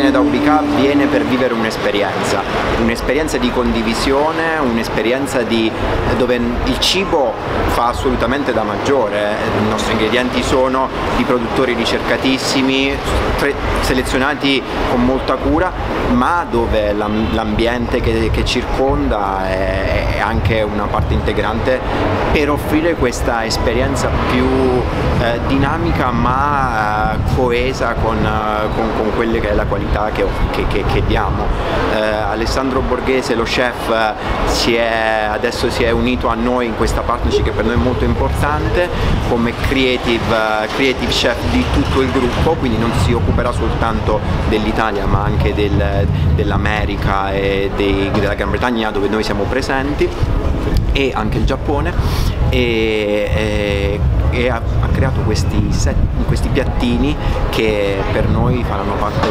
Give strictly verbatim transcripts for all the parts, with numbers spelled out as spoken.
viene da U B K viene per vivere un'esperienza, un'esperienza di condivisione, un'esperienza di dove il cibo fa assolutamente da maggiore. I nostri ingredienti sono di produttori ricercatissimi, selezionati con molta cura, ma dove l'ambiente che, che circonda è, è anche una parte integrante per offrire questa esperienza più eh, dinamica ma eh, coesa con, eh, con, con quelle che è la qualità che, che, che, che diamo. Eh, Alessandro Borghese, lo chef, si è, adesso si è unito a noi in questa partnership che per noi è molto importante come creative, creative chef di tutto il gruppo, quindi non si occuperà soltanto dell'Italia ma anche del, dell'America e dei, della Gran Bretagna dove noi siamo presenti, e anche il Giappone, e, e, e ha, ha creato questi, set, questi piattini che per noi faranno parte,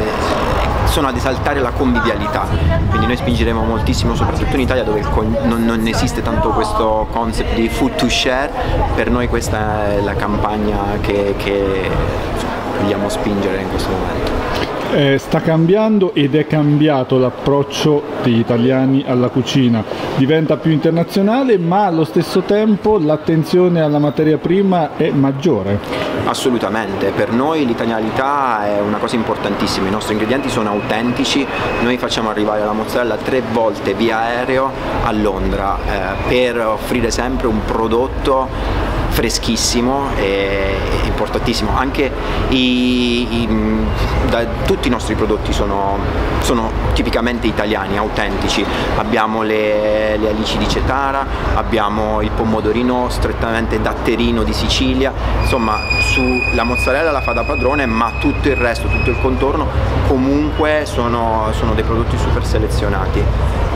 sono ad esaltare la convivialità, quindi noi spingeremo moltissimo soprattutto in Italia dove non, non esiste tanto questo concept di food to share. Per noi questa è la campagna che, che vogliamo spingere in questo momento. Eh, sta cambiando ed è cambiato l'approccio degli italiani alla cucina, diventa più internazionale ma allo stesso tempo l'attenzione alla materia prima è maggiore. Assolutamente, per noi l'italianità è una cosa importantissima, i nostri ingredienti sono autentici, noi facciamo arrivare la mozzarella tre volte via aereo a Londra eh, per offrire sempre un prodotto freschissimo e importantissimo. Anche i, i, da, tutti i nostri prodotti sono, sono tipicamente italiani, autentici. Abbiamo le, le alici di Cetara, abbiamo il pomodorino strettamente datterino di Sicilia, insomma su, la mozzarella la fa da padrone, ma tutto il resto, tutto il contorno comunque sono, sono dei prodotti super selezionati.